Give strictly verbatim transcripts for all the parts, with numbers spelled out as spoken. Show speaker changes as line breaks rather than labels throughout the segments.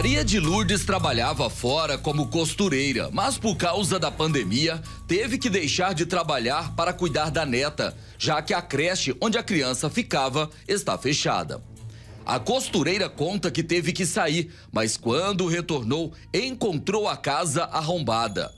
Maria de Lourdes trabalhava fora como costureira, mas por causa da pandemia, teve que deixar de trabalhar para cuidar da neta, já que a creche onde a criança ficava está fechada. A costureira conta que teve que sair, mas quando retornou, encontrou a casa arrombada.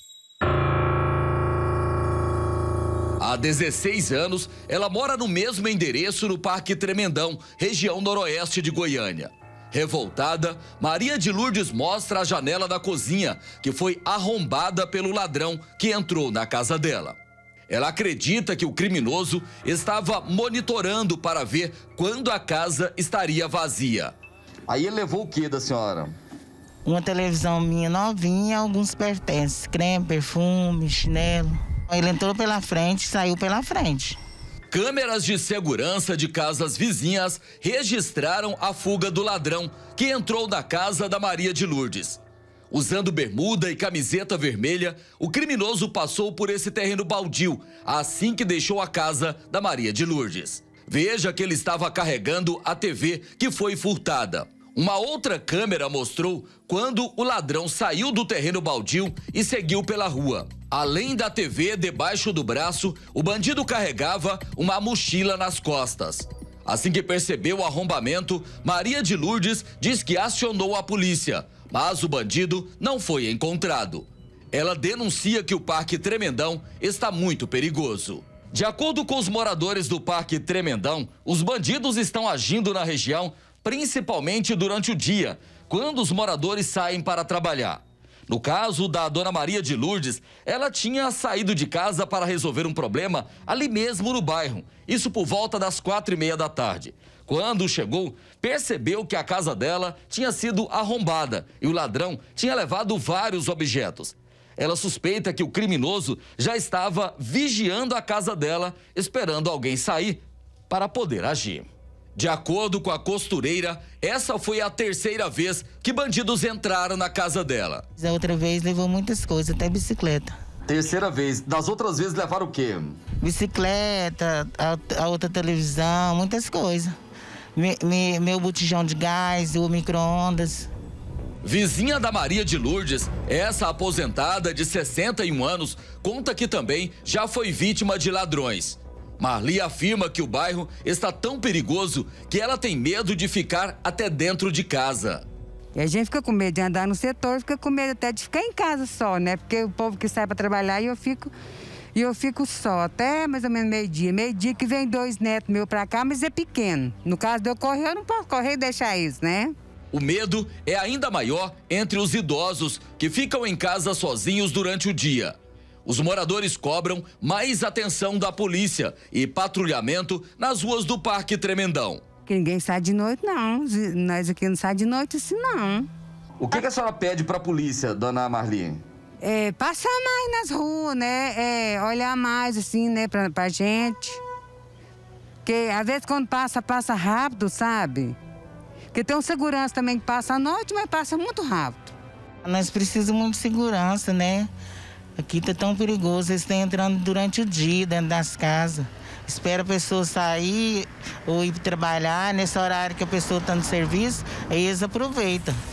Há dezesseis anos, ela mora no mesmo endereço no Parque Tremendão, região noroeste de Goiânia. Revoltada, Maria de Lourdes mostra a janela da cozinha, que foi arrombada pelo ladrão que entrou na casa dela. Ela acredita que o criminoso estava monitorando para ver quando a casa estaria vazia. Aí ele levou o que da senhora?
Uma televisão minha novinha, alguns pertences, creme, perfume, chinelo. Ele entrou pela frente e saiu pela frente.
Câmeras de segurança de casas vizinhas registraram a fuga do ladrão que entrou na casa da Maria de Lourdes. Usando bermuda e camiseta vermelha, o criminoso passou por esse terreno baldio assim que deixou a casa da Maria de Lourdes. Veja que ele estava carregando a T V que foi furtada. Uma outra câmera mostrou quando o ladrão saiu do terreno baldio e seguiu pela rua. Além da T V debaixo do braço, o bandido carregava uma mochila nas costas. Assim que percebeu o arrombamento, Maria de Lourdes diz que acionou a polícia, mas o bandido não foi encontrado. Ela denuncia que o Parque Tremendão está muito perigoso. De acordo com os moradores do Parque Tremendão, os bandidos estão agindo na região principalmente durante o dia, quando os moradores saem para trabalhar. No caso da dona Maria de Lourdes, ela tinha saído de casa para resolver um problema ali mesmo no bairro, isso por volta das quatro e meia da tarde. Quando chegou, percebeu que a casa dela tinha sido arrombada e o ladrão tinha levado vários objetos. Ela suspeita que o criminoso já estava vigiando a casa dela, esperando alguém sair para poder agir. De acordo com a costureira, essa foi a terceira vez que bandidos entraram na casa dela.
A outra vez levou muitas coisas, até bicicleta.
Terceira vez. Das outras vezes levaram o quê?
Bicicleta, a, a outra televisão, muitas coisas. Me, me, meu botijão de gás, o micro-ondas.
Vizinha da Maria de Lourdes, essa aposentada de sessenta e um anos, conta que também já foi vítima de ladrões. Marli afirma que o bairro está tão perigoso que ela tem medo de ficar até dentro de casa.
E a gente fica com medo de andar no setor, fica com medo até de ficar em casa só, né? Porque o povo que sai para trabalhar e eu fico, e eu fico só, até mais ou menos meio-dia. Meio-dia que vem dois netos meus para cá, mas é pequeno. No caso de eu correr, eu não posso correr e deixar isso, né?
O medo é ainda maior entre os idosos que ficam em casa sozinhos durante o dia. Os moradores cobram mais atenção da polícia e patrulhamento nas ruas do Parque Tremendão.
Que ninguém sai de noite, não. Nós aqui não sai de noite assim, não.
O que, que a senhora pede para a polícia, dona Marli?
É, passar mais nas ruas, né? É, olhar mais, assim, né, pra, pra gente. Porque, às vezes, quando passa, passa rápido, sabe? Porque tem um segurança também que passa à noite, mas passa muito rápido.
Nós precisamos muito de segurança, né? Aqui tá tão perigoso, eles estão entrando durante o dia dentro das casas. Espera a pessoa sair ou ir trabalhar, nesse horário que a pessoa está no serviço, aí eles aproveitam.